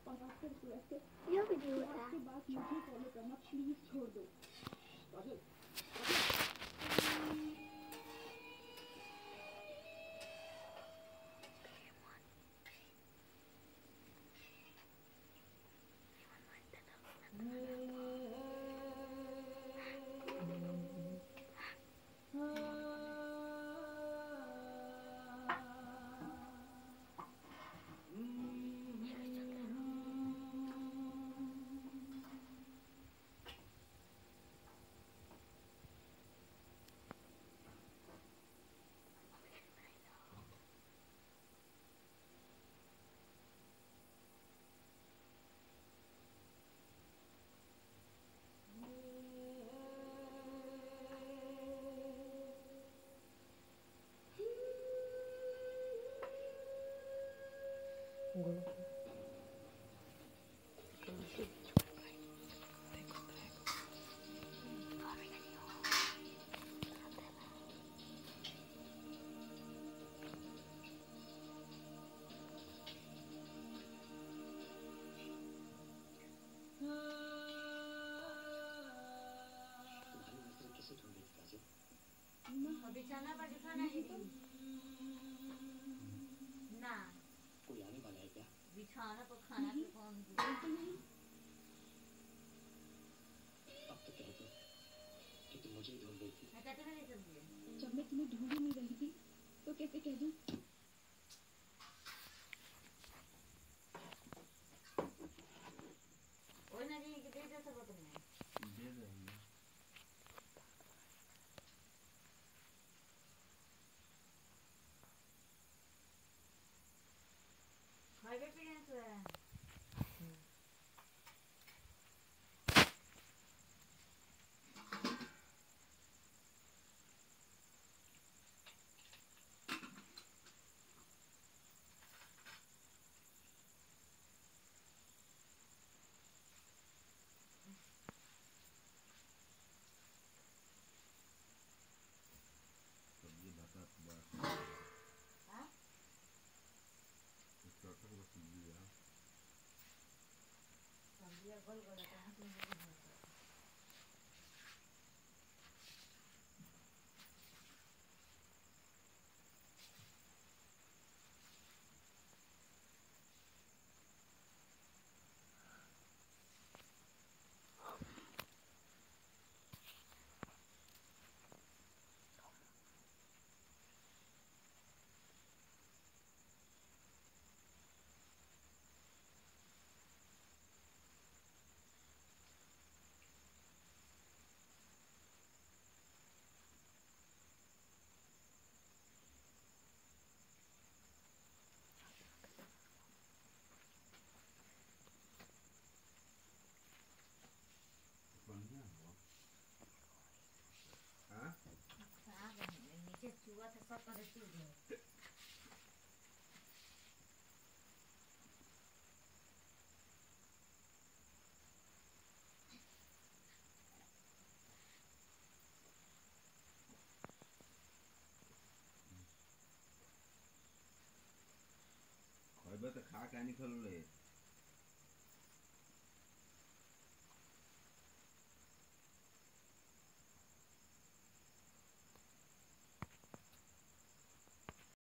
और आपसे रिक्वेस्ट है ये वीडियो कि होता आपके है। बाद मुझे फॉलो करना प्लीज छोड़ दो। काजल, बिछाना पर दिखाना है ना, कोई आने वाला है क्या? बिछाना पर खाना पे कौन नहीं अब तो कह दो कि तुम मुझे ही ढूंढ रही थी। मैं कहते नहीं समझी। जब मैं तुम्हें ढूंढ ही नहीं रही थी तो कैसे कह दूं? ओए ना जी कि दे दे सब तुमने दे देंगे। खाए पे गए तो है सब्जी भाता बात हां इसका तो सब्जी है। सब्जी गोल गोल कहां से मिलेगी? बढ़िया हुआ। हाँ खराब है नीचे चूहा था सब पर चूह गए। खैबे तो खा के निकल ले।